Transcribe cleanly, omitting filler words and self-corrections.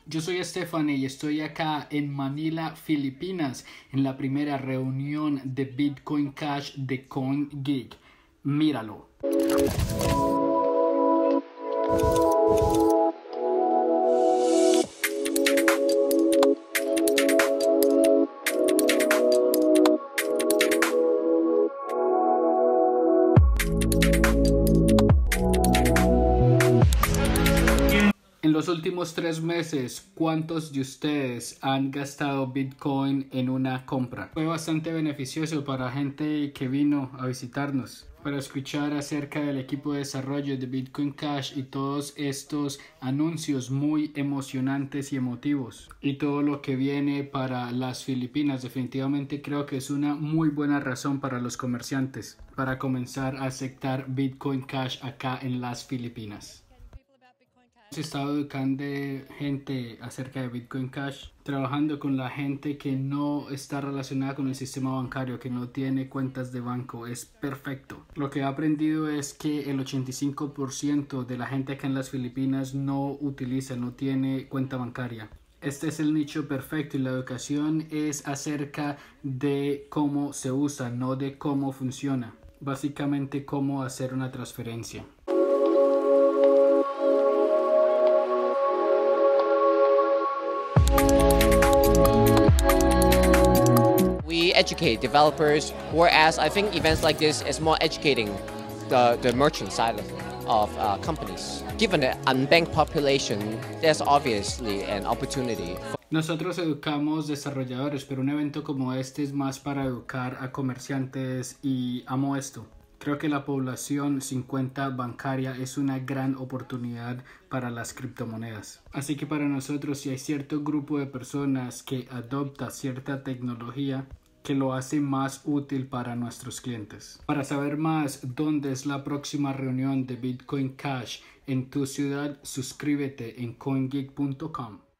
Yo soy Stephanie y estoy acá en Manila, Filipinas, en la primera reunión de Bitcoin Cash de CoinGeek. Míralo. En los últimos 3 meses, ¿cuántos de ustedes han gastado Bitcoin en una compra? Fue bastante beneficioso para gente que vino a visitarnos para escuchar acerca del equipo de desarrollo de Bitcoin Cash y todos estos anuncios muy emocionantes y emotivos y todo lo que viene para las Filipinas. Definitivamente creo que es una muy buena razón para los comerciantes para comenzar a aceptar Bitcoin Cash acá en las Filipinas. Hemos estado educando gente acerca de Bitcoin Cash, trabajando con la gente que no está relacionada con el sistema bancario, que no tiene cuentas de banco. Es perfecto. Lo que he aprendido es que el 85% de la gente acá en las Filipinas no tiene cuenta bancaria. Este es el nicho perfecto y la educación es acerca de cómo se usa, no de cómo funciona. Básicamente cómo hacer una transferencia. We educate developers, whereas I think events like this is more educating the merchant side of companies. Given the unbanked population, there's obviously an opportunity. Nosotros educamos desarrolladores, pero un evento como este es más para educar a comerciantes y amo esto. Creo que la población sin cuenta bancaria es una gran oportunidad para las criptomonedas. Así que para nosotros, si hay cierto grupo de personas que adopta cierta tecnología, que lo hace más útil para nuestros clientes. Para saber más dónde es la próxima reunión de Bitcoin Cash en tu ciudad, suscríbete en coingeek.com.